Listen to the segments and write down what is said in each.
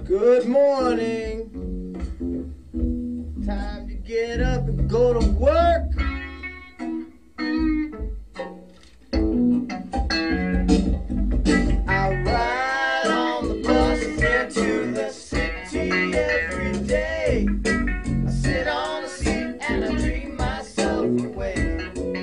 Good morning. Time to get up and go to work. I ride on the bus into the city every day. I sit on a seat and I dream myself away.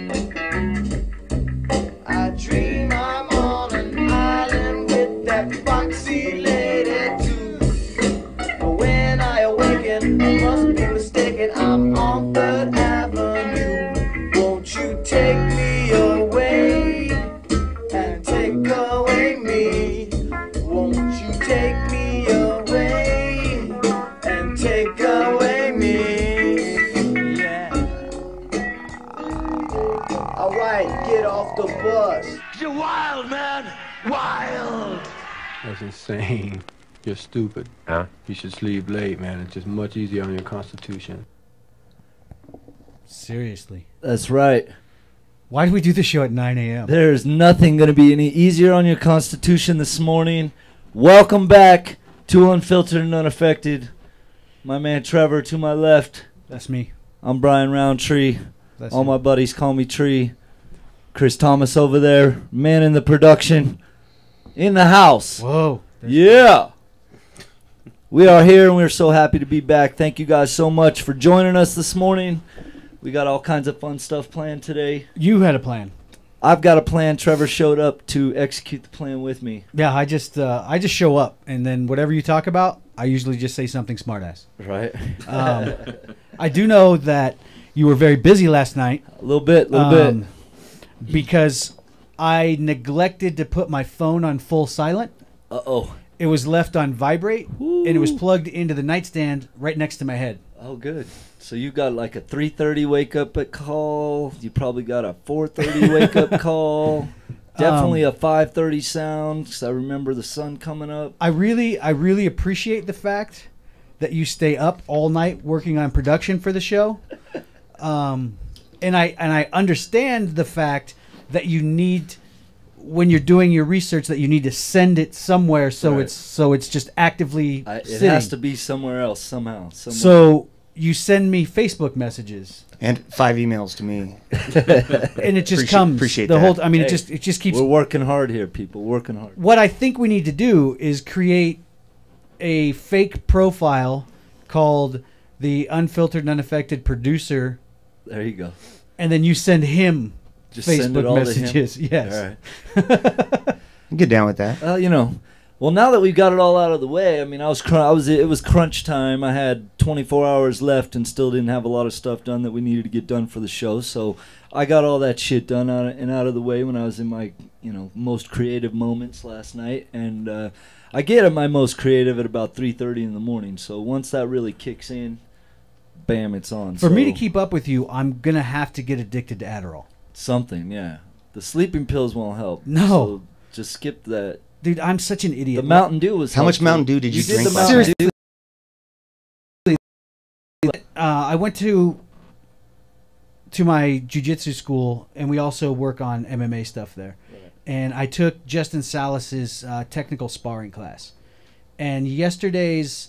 I dream I'm on an island with that foxy lady too. But when I awaken, I must be mistaken. I'm on 3rd Avenue. Won't you take me away and take away me? Won't you take me away and take away me? Yeah. Alright, get off the bus. You're wild, man! Wild! That's insane. You're stupid. Huh? You should sleep late, man. It's just much easier on your constitution. Seriously. That's right. Why do we do the show at 9 a.m.? There's nothing going to be any easier on your constitution this morning. Welcome back to Unfiltered and Unaffected. My man Trevor to my left. That's me. I'm Brian Roundtree. That's All him. my buddies call me Tree. Chris Thomas over there. Man in the production. In the house. Whoa. Yeah. We are here and we're so happy to be back. Thank you guys so much for joining us this morning. We got all kinds of fun stuff planned today. You had a plan. I've got a plan. Trevor showed up to execute the plan with me. Yeah, I just show up, and then whatever you talk about, I usually just say something smartass. Right. I do know that you were very busy last night. A little bit. Because I neglected to put my phone on full silent. Uh-oh. It was left on vibrate, Ooh. and it was plugged into the nightstand right next to my head. Oh, good. So you got like a 3:30 wake up call. You probably got a 4:30 wake up call. Definitely a 5:30 sound because I remember the sun coming up. I really appreciate the fact that you stay up all night working on production for the show. And I understand the fact that you need, when you're doing your research, that you need to send it somewhere so Right. it's just actively It sitting. has to be somewhere else somehow. Somewhere. So you send me Facebook messages, And 5 emails to me. and it just comes appreciate the that. whole. I mean, Hey, it just keeps. We're working hard here, people. Working hard. What I think we need to do is create a fake profile called the Unfiltered and Unaffected Producer, There you go. and then you send him Just send it Facebook all messages. to him. Yes. All right. Get down with that. Well, now that we've got it all out of the way, I mean, it was crunch time. I had 24 hours left and still didn't have a lot of stuff done that we needed to get done for the show. So I got all that shit done out of the way when I was in my, most creative moments last night. And I get at my most creative at about 3:30 in the morning. So once that really kicks in, bam, it's on. For me to So keep up with you, I'm gonna have to get addicted to Adderall. something, yeah. The sleeping pills won't help. No. So just skip that. Dude, I'm such an idiot. The Mountain Dew was How much helpful. Mountain Dew did you did drink the last Mountain night? Dew. I went to my jiu-jitsu school, and we also work on MMA stuff there. Right. And I took Justin Salas's technical sparring class. And yesterday's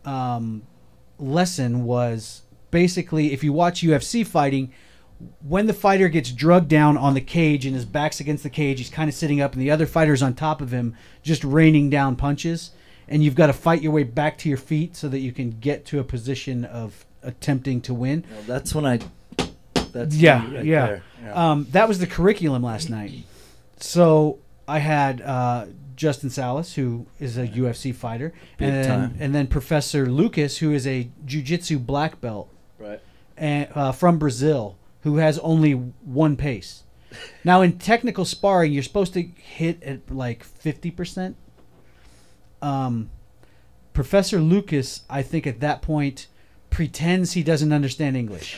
lesson was basically, if you watch UFC fighting, when the fighter gets drugged down on the cage and his back's against the cage, he's kind of sitting up, and the other fighter's on top of him, just raining down punches. And you've got to fight your way back to your feet so that you can get to a position of attempting to win. Well, that's when I. That's Yeah, me right yeah. there. Yeah. That was the curriculum last night. So I had Justin Salas, who is a UFC fighter, Big time. and then Professor Lucas, who is a jiu-jitsu black belt Right. and, from Brazil, who has only one pace. Now, in technical sparring, you're supposed to hit at like 50%. Professor Lucas, I think at that point, pretends he doesn't understand English.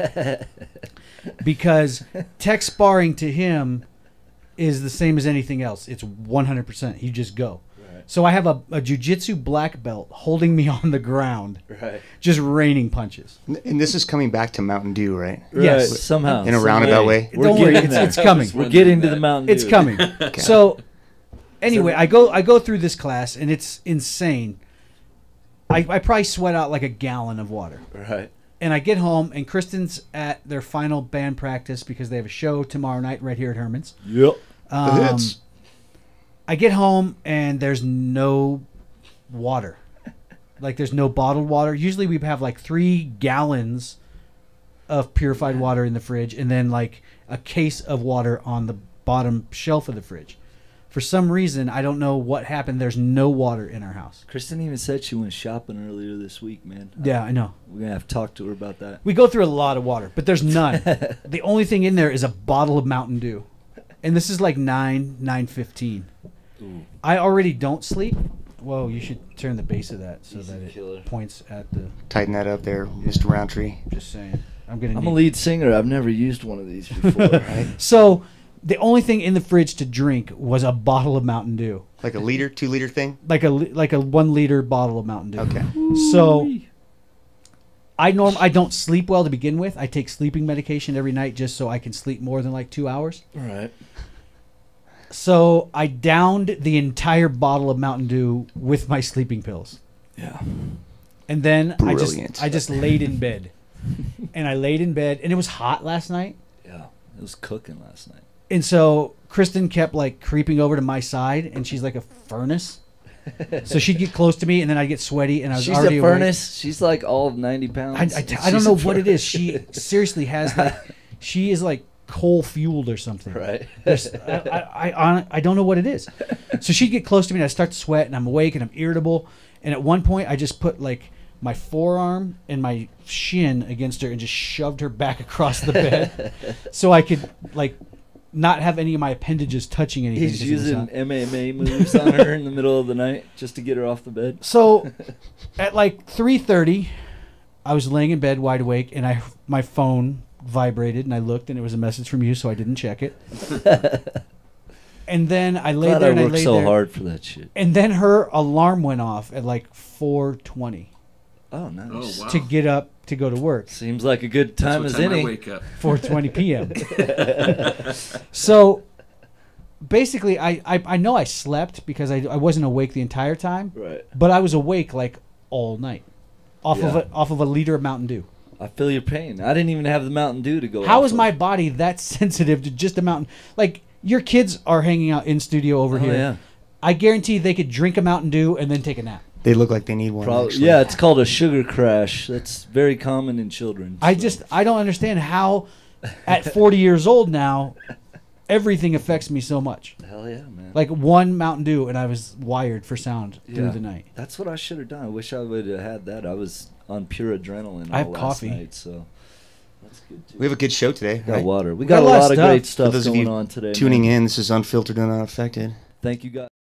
Because tech sparring to him is the same as anything else. It's 100%. You just go. Right. So I have a jiu-jitsu black belt holding me on the ground, Right. just raining punches. And this is coming back to Mountain Dew, right? Yes. Right, somehow. In a some roundabout way? We're Don't worry, getting there. it's coming. We're getting to the Mountain Dew. It's coming. So anyway, I go through this class, and it's insane. I probably sweat out like a gallon of water. Right. And I get home, and Kristen's at their final band practice because they have a show tomorrow night right here at Herman's. Yep. The hits. I get home, and there's no water. Like, there's no bottled water. Usually we have like 3 gallons of purified water in the fridge, and then like a case of water on the bottom shelf of the fridge. For some reason, I don't know what happened. There's no water in our house. Kristen even said she went shopping earlier this week, man. Yeah, I know. We're going to have to talk to her about that. We go through a lot of water, but there's none. The only thing in there is a bottle of Mountain Dew. And this is like 9:15. Ooh. I already don't sleep. Whoa, you should turn the base of that so He's that a it killer. points at the... Tighten that up there, Mr. Roundtree. Just saying. I'm gonna I'm need... a lead singer. I've never used one of these before. Right? So, the only thing in the fridge to drink was a bottle of Mountain Dew. Like a liter, 2 liter thing? Like a 1 liter bottle of Mountain Dew. Okay. So, I don't sleep well to begin with. I take sleeping medication every night just so I can sleep more than like 2 hours. All right. So I downed the entire bottle of Mountain Dew with my sleeping pills. Yeah. And then Brilliant. I just laid in bed. And I laid in bed, and it was hot last night. Yeah. It was cooking last night. And so Kristen kept like creeping over to my side, and she's like a furnace. So she'd get close to me, and then I'd get sweaty, and I was She's already a awake. furnace. She's like all of 90 pounds. I don't know what it is. She seriously has like, she is like coal fueled or something. Right. I don't know what it is. So she'd get close to me, and I start to sweat, and I'm awake, and I'm irritable. And at one point, I just put like my forearm and my shin against her and just shoved her back across the bed so I could like not have any of my appendages touching anything. He's 'cause it was using hot. MMA moves on her in the middle of the night just to get her off the bed. So at like 3:30, I was laying in bed wide awake, and my phone vibrated, and I looked, and it was a message from you, so I didn't check it. And then I laid God, there, I and I worked laid so there. hard for that shit. And then her alarm went off at like 4:20 Oh, nice. Oh, wow. to get up to go to work. Seems like a good time That's as what time I any. wake up. 4:20 p.m. So basically, I know I slept because I wasn't awake the entire time, Right. but I was awake like all night off Yeah. of a liter of Mountain Dew. I feel your pain. I didn't even have the Mountain Dew to go. How off is of. my body that sensitive to just a Mountain? Like, your kids are hanging out in studio over Oh, here. yeah. I guarantee they could drink a Mountain Dew and then take a nap. They look like they need one. Probably, actually. yeah, it's called a sugar crash. That's very common in children. I so. don't understand how at 40 years old now everything affects me so much. Hell yeah, man. Like one Mountain Dew and I was wired for sound through Yeah. the night. That's what I should have done. I wish I would have had that. I was on pure adrenaline. I have all last coffee. night, so that's good too. We have a good show today. got Right? water. We Got got a a lot lot of of great stuff. stuff For those of going you on today. Tuning man. in, this is Unfiltered and Unaffected. Thank you guys.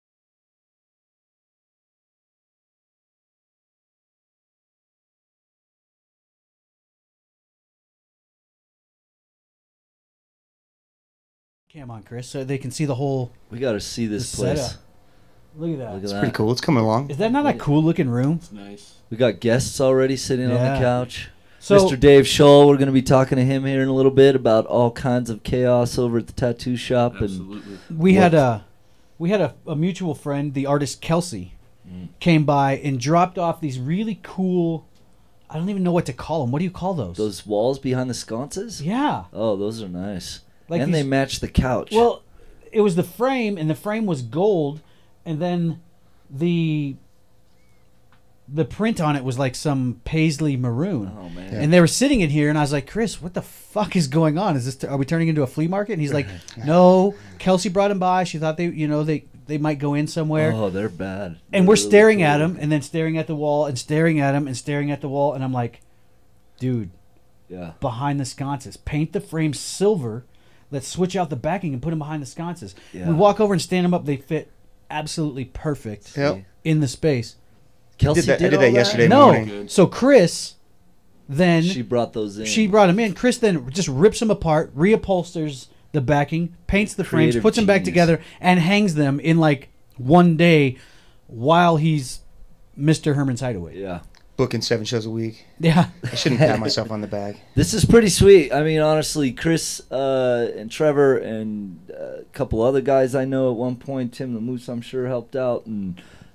Cam on, Chris, so they can see the whole We got to see this the place. setup. Look at that. Look at It's that. pretty cool. It's coming along. Is that not a cool looking room? It's nice. We got guests already sitting on Yeah. the couch. So Mr. Dave Scholl, we're going to be talking to him here in a little bit about all kinds of chaos over at the tattoo shop. And Absolutely. we had a mutual friend, the artist Kelsey, came by and dropped off these really cool. I don't even know what to call them. What do you call those? those walls behind the sconces. Yeah. Oh, those are nice. Like and they these- match the couch. Well, it was the frame, and the frame was gold, and then the print on it was like some paisley maroon. oh man. And they were sitting in here, and I was like, Chris, what the fuck is going on? Is this? Are we turning into a flea market? And he's like, no. Kelsey brought him by. She thought they might go in somewhere. Oh, they're bad. And They're we're really staring cool. at him, and then staring at the wall, and staring at him, and staring at the wall, and I'm like, dude, Yeah. behind the sconces, paint the frame silver. Let's switch out the backing and put them behind the sconces. Yeah. We walk over and stand them up. They fit absolutely perfect Yep. in the space. Kelsey Did that- I did all that yesterday No, morning. Good. so Chris then She brought those in. she brought him in. Chris then just rips them apart, reupholsters the backing, paints the frames, Creative puts them back genius. together, and hangs them in like one day while he's Mr. Herman's Hideaway. Yeah. Booking 7 shows a week. Yeah. I shouldn't pat myself on the back. This is pretty sweet. I mean, honestly, Chris and Trevor and a couple other guys I know at one point, Tim the Moose, I'm sure helped out, and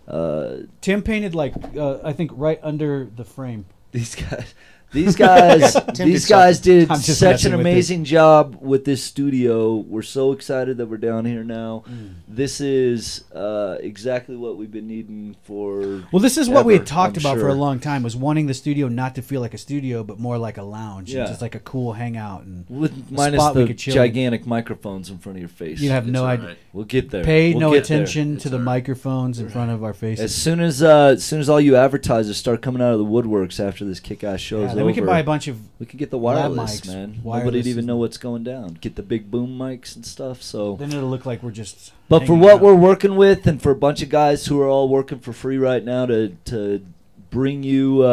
Tim painted like I think right under the frame. These guys. These guys, Tim these did guys did I'm just such messing an with amazing job with this studio. We're so excited that we're down here now. This is exactly what we've been needing for. Well, this is what we ever, had talked I'm about for sure. a long time, was wanting the studio not to feel like a studio, but more like a lounge, Yeah. and just like a cool hangout, and With a minus spot we the could chill in. gigantic microphones in front of your face. You'd have It's no all idea. right. We'll get there. Pay We'll no get there. attention to It's the all right. microphones in front of our As faces. soon as all you advertisers start coming out of the woodworks after this kick-ass show is Then over, we can buy a bunch of. we can get the lab wireless, mics. man. Wireless Nobody'd even is- know what's going down. Get the big boom mics and stuff. So, Then it'll look like we're just. but for hanging what out. we're working with, and for a bunch of guys who are all working for free right now to bring you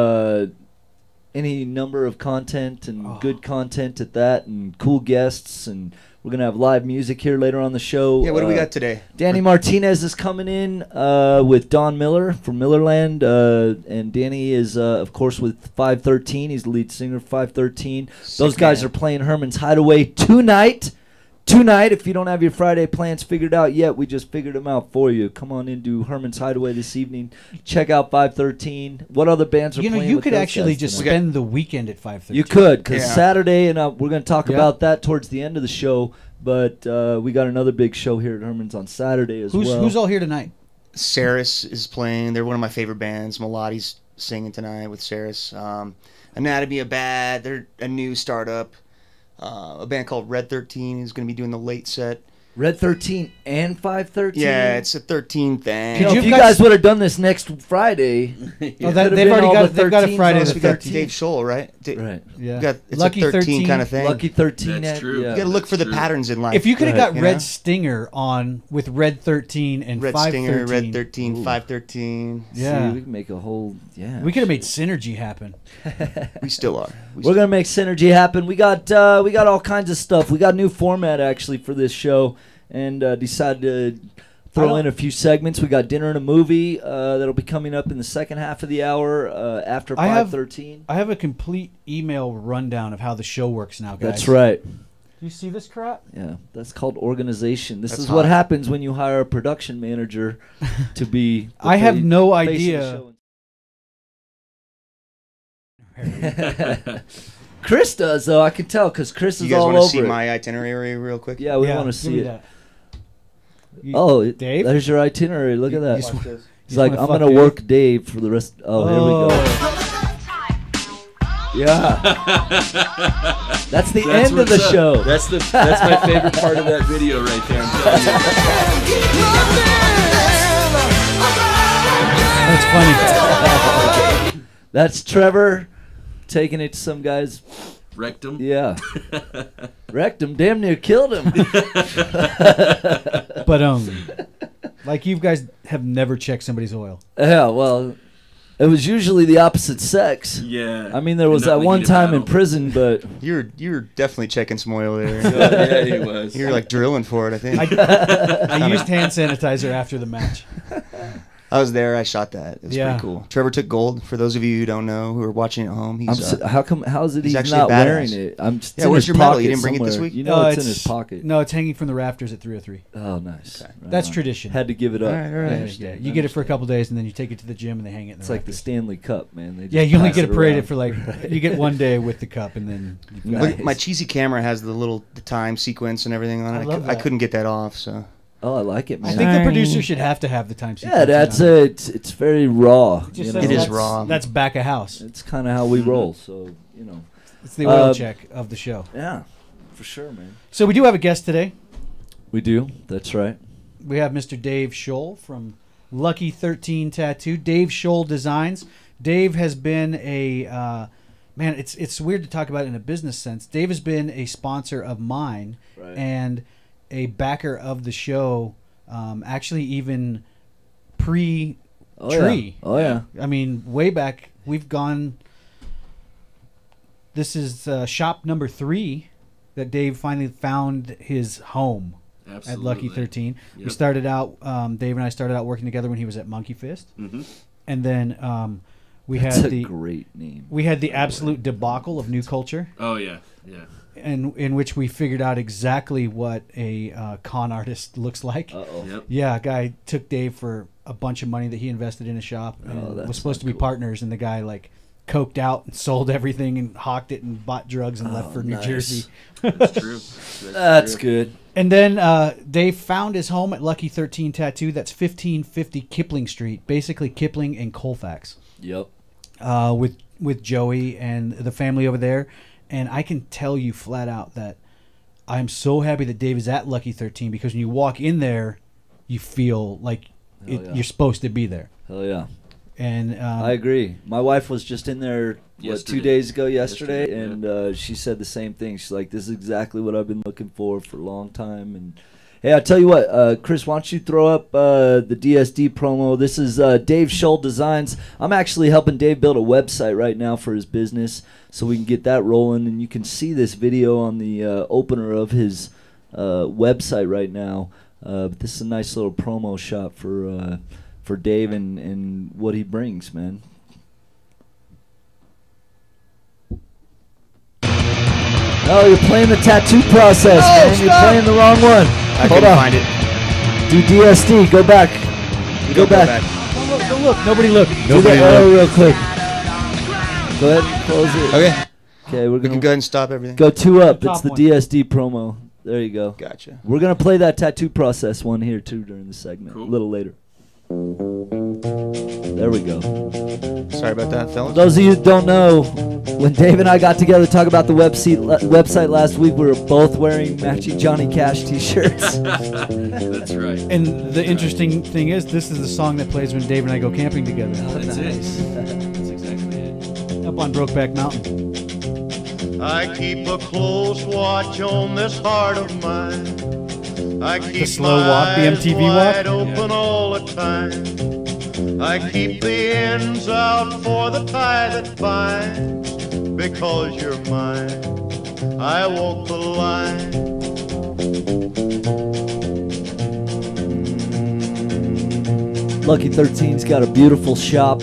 any number of content and Oh. good content at that, and cool guests, and we're gonna have live music here later on the show. Yeah, what do we got today? Danny Martinez is coming in with Don Miller from Millerland, and Danny is, of course, with 513. He's the lead singer of 513. Those Sick guys man. are playing Herman's Hideaway tonight. Tonight, if you don't have your Friday plans figured out yet, we just figured them out for you. Come on into Herman's Hideaway this evening. Check out 513. What other bands are You know, playing you with could those actually guys just tonight? spend the weekend at 5:30. You could, because Yeah. Saturday, and we're going to talk Yeah. about that towards the end of the show, but we got another big show here at Herman's on Saturday as well. Who's all here tonight? Saris is playing. They're one of my favorite bands. Melodi's singing tonight with Saris. Anatomy of Bad. They're a new startup. A band called Red 13 is going to be doing the late set. Red 13 and 513? Yeah, it's a 13 thing. You know, Could if you you guys- guys would have done this next Friday, Oh, could've they've been already all got the they've got a 13s Friday on the We got 13th. Dave Scholl, right? right? Yeah, Got, it's Lucky a 13 kind of thing. Lucky 13. That's true. Yeah. You got to look for the True. patterns in life. If you could have Right, got you Red know? Stinger on with Red 13 and Red 513, Stinger, Red 13, Ooh. 513. Yeah. See, we can make a whole, yeah. we could have made synergy happen. We still are. We're gonna make synergy happen. We got all kinds of stuff. We got a new format actually for this show, and decided to throw in a few segments. We got dinner and a movie that'll be coming up in the second half of the hour after I have- 513. I have a complete email rundown of how the show works now, guys. That's right. Do you see this crap? Yeah, that's called organization. This That's is what hot. happens when you hire a production manager to be. the I have face- no face of the idea. show. Chris does though. I can tell because Chris You is guys all want to over see it. my itinerary real quick? Yeah, we Yeah, want to give see me it. that. You- Oh, Dave? there's your itinerary. Look at that. just Watch wa- this. He's you like, wanna I'm fuck gonna Dave? work Dave for the rest. Oh, here we go. Yeah, that's the That's end of the what's up. show. That's my favorite part of that video right there. I'm telling you. That's funny. That's Trevor taking it to some guys. Rectum. Yeah, wrecked him. Damn near killed him. But like you guys have never checked somebody's oil. Yeah, well, it was usually the opposite sex. Yeah. I mean, there was Not that the one heat of time in battle. prison, but You're definitely checking some oil there. Yeah, he was. You're like drilling for it, I think. I used hand sanitizer after the match. I was there. I shot that. It was Yeah. pretty cool. Trevor took gold. For those of you who don't know, who are watching at home, he's how is it he's he's actually not a badass. wearing it? It's Yeah, in where's his your medal? pocket You didn't bring it this somewhere. week? You know it's in his pocket. No, it's hanging from the rafters at 303. Oh, nice. Okay. Right That's on. tradition. Had to give it up. All right, all right. Yeah, you get it for a couple days and then you take it to the gym and they hang it in the It's like the rafters. Stanley Cup, man. They just Yeah, you only pass get it paraded around. for like you get one day with the cup and then you've got Look, my cheesy camera has the time sequence and everything on it. I love I that. couldn't get that off, so Oh, I like it, I man. think the producer should have to have the time yeah, sequence that's on it. it's very raw. Just you says know? It is that's- raw. That's back of house. It's kind of how we roll. So It's the oil Uh, check of the show. yeah, for sure, man. So we do have a guest today. We do. That's right. We have Mr. Dave Scholl from Lucky 13 Tattoo. Dave Scholl Designs. Dave has been a man. It's weird to talk about it in a business sense. Dave has been a sponsor of mine Right. and a backer of the show. Actually, even pre-tree. Oh yeah. Oh yeah. I mean, way back. We've gone. This is shop number 3 that Dave finally found his home. Absolutely. At Lucky 13. We Yep. started out, Dave and I started out working together when he was at Monkey Fist. Mm-hmm. And then we That's had a the great name. we had the absolute debacle of New Culture, Oh yeah. Yeah. and in which we figured out exactly what a con artist looks like. Uh-oh. Yep. Yeah, a guy took Dave for a bunch of money that he invested in a shop, and that's was supposed to be cool. partners, and the guy like coked out and sold everything and hawked it and bought drugs and left for New nice. Jersey. That's true. That's good. And then they found his home at Lucky 13 Tattoo. That's 1550 Kipling Street, basically Kipling and Colfax, Yep. with Joey and the family over there. And I can tell you flat out that I'm so happy that Dave is at Lucky 13, because when you walk in there, you feel like yeah. you're supposed to be there. Hell yeah. And I agree. My wife was just in there 2 Yesterday. days ago yesterday, Yesterday, and she said the same thing. She's like, this is exactly what I've been looking for a long time. And hey, I tell you what, Chris, why don't you throw up the DSD promo? This is Dave Shull Designs. I'm actually helping Dave build a website right now for his business, so we can get that rolling. And you can see this video on the opener of his website right now. But this is a nice little promo shot for Dave and what he brings, man. Oh, you're playing the tattoo process, man. You're playing the wrong one. I Hold couldn't on. find it. Do DSD. Go back. Go back. don't look. Nobody look. Do that real quick. Go ahead and close it. Okay. Okay, we're We can gonna go ahead and stop everything. go 2 up. The It's top the one. DSD promo. There you go. Gotcha. We're gonna play that tattoo process one here too during the segment Cool. a little later. There we go. Sorry about that, fellas. Those of you who don't know, when Dave and I got together to talk about the website last week, we were both wearing matching Johnny Cash t-shirts. That's right. And the interesting thing is, this is the song that plays when Dave and I go camping together. That's it. That's exactly it. Up on Brokeback Mountain. I keep a close watch on this heart of mine. I keep slow my walk, the eyes MTV walk? wide open all the time. I keep the ends out for the tie that binds. Because you're mine, I walk the line. Lucky 13's got a beautiful shop.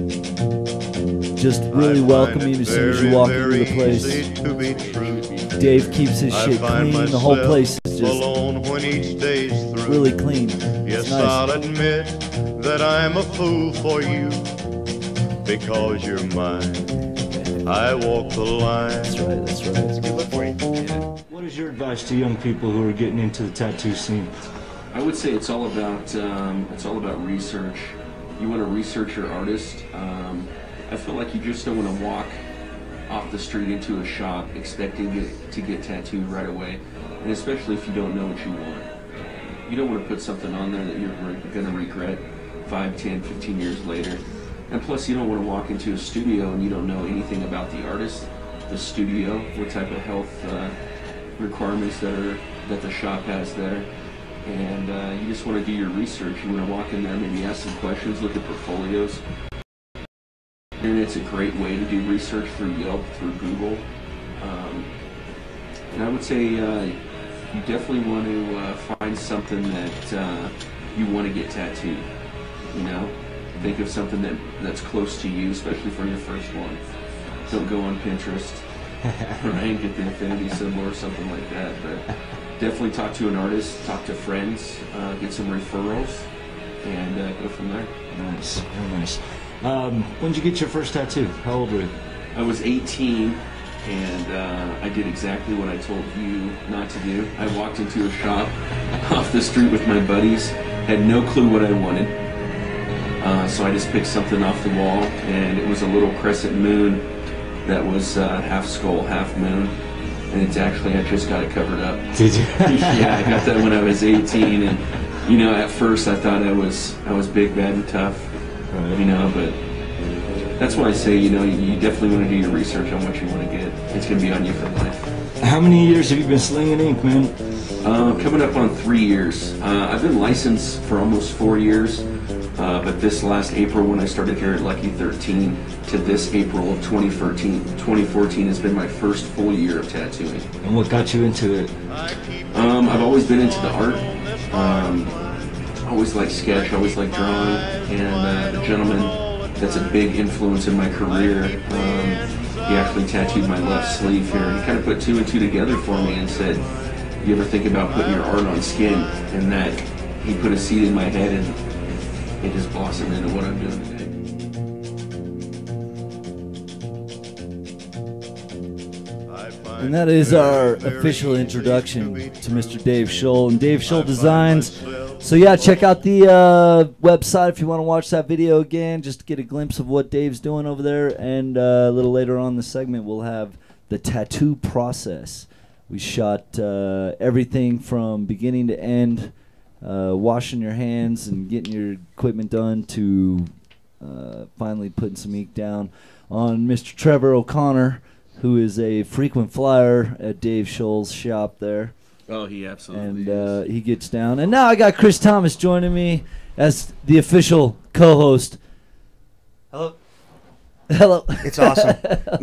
Just really welcoming as soon as you walk into the place. To be true. Dave keeps his I shit find clean. The whole myself place is just alone when each day's through. really clean. Yes, It's nice. I'll admit that I'm a fool for you. Because you're mine, I walk the line. That's right. That's right. It's a good look for you. What is your advice to young people who are getting into the tattoo scene? I would say it's all about research. You want to research your artist. I feel like you just don't want to walk off the street into a shop expecting it to get tattooed right away, and especially if you don't know what you want. You don't want to put something on there that you're going to regret 5, 10, 15 years later. And plus, you don't want to walk into a studio and you don't know anything about the artist, the studio, what type of health requirements that the shop has there. And you just want to do your research. You want to walk in there, maybe ask some questions, look at portfolios. Internet's a great way to do research through Yelp, through Google. And I would say you definitely want to find something that you want to get tattooed. You know, think of something that's close to you, especially for your first one. Don't go on Pinterest, right? Get the infinity symbol or something like that. But definitely talk to an artist, talk to friends, get some referrals, and go from there. Nice, very nice. When did you get your first tattoo? How old were you? I was 18, and I did exactly what I told you not to do. I walked into a shop off the street with my buddies, had no clue what I wanted. So I just picked something off the wall, and it was a little crescent moon that was half skull, half moon. And it's actually, I just got it covered up. Did you? Yeah, I got that when I was 18, and you know, at first I thought I was big, bad, and tough. Right. You know, but that's why I say, you know, you definitely want to do your research on what you want to get. It's going to be on you for life. How many years have you been slinging ink, man? Coming up on 3 years. I've been licensed for almost 4 years, but this last April when I started here at Lucky 13 to this April of 2014 has been my first full year of tattooing. And what got you into it? I've always been into the art. Always liked sketch, always liked drawing, and the gentleman that's a big influence in my career, he actually tattooed my left sleeve here. He kind of put 2 and 2 together for me and said, you ever think about putting your art on skin? And that he put a seed in my head, and and just blossom into what I'm doing today. And that is our official introduction to Mr. Dave Scholl and Dave Scholl Designs. So yeah, check out the website if you want to watch that video again, just to get a glimpse of what Dave's doing over there. And a little later on in the segment, we'll have the tattoo process. We shot everything from beginning to end, washing your hands and getting your equipment done to finally putting some ink down on Mr. Trevor O'Connor, who is a frequent flyer at Dave Scholl's shop there. Oh, he absolutely is. He gets down. And now I got Chris Thomas joining me as the official co-host. Hello. Hello. It's awesome.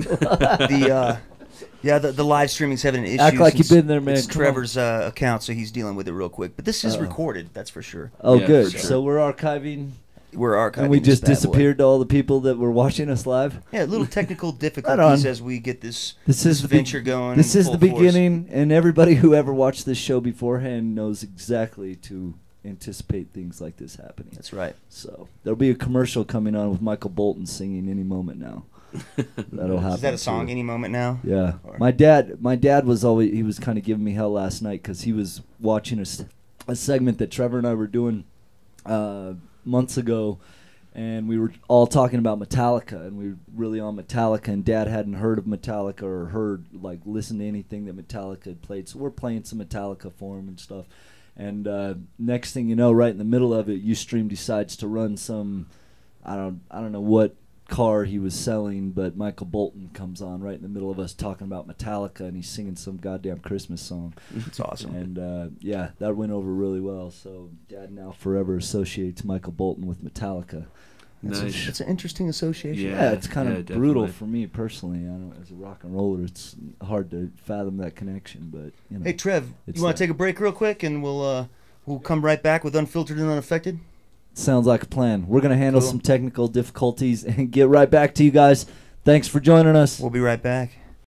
The live streaming's having an issue. Act like you've been there, man. It's Trevor's account, so he's dealing with it real quick. But this is recorded, that's for sure. Oh, yeah, good. Sure. So we're archiving. And we just disappeared to all the people that were watching us live. Yeah, little technical difficulties as we get this venture going. This is the beginning, and everybody who ever watched this show beforehand knows exactly to anticipate things like this happening. That's right. So there'll be a commercial coming on with Michael Bolton singing any moment now. That'll happen. Is that a song, Any Moment Now? Yeah. Or? My dad was always, he was kind of giving me hell last night because he was watching a segment that Trevor and I were doing months ago, and we were all talking about Metallica, and we were really on Metallica, and Dad hadn't heard of Metallica or listened to anything that Metallica had played, so we're playing some Metallica for him and stuff. And next thing you know, right in the middle of it, Ustream decides to run some, I don't know what car he was selling, but Michael Bolton comes on right in the middle of us talking about Metallica, and he's singing some goddamn Christmas song. That's awesome. And yeah, that went over really well. So Dad now forever associates Michael Bolton with Metallica. Nice. That's an interesting association. Yeah, it's kind of brutal for me personally. I don't, as a rock and roller, it's hard to fathom that connection. But you know, hey Trev, you want to take a break real quick, and we'll come right back with Unfiltered and Unaffected? Sounds like a plan. We're going to handle some technical difficulties and get right back to you guys. Thanks for joining us. We'll be right back.